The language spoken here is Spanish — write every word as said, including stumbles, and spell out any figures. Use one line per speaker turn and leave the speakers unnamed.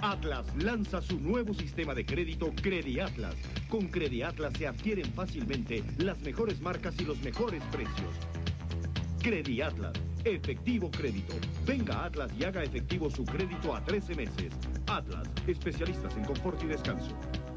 Atlas lanza su nuevo sistema de crédito CrediAtlas. Con CrediAtlas se adquieren fácilmente las mejores marcas y los mejores precios. CrediAtlas, efectivo crédito. Venga a Atlas y haga efectivo su crédito a trece meses. Atlas, especialistas en confort y descanso.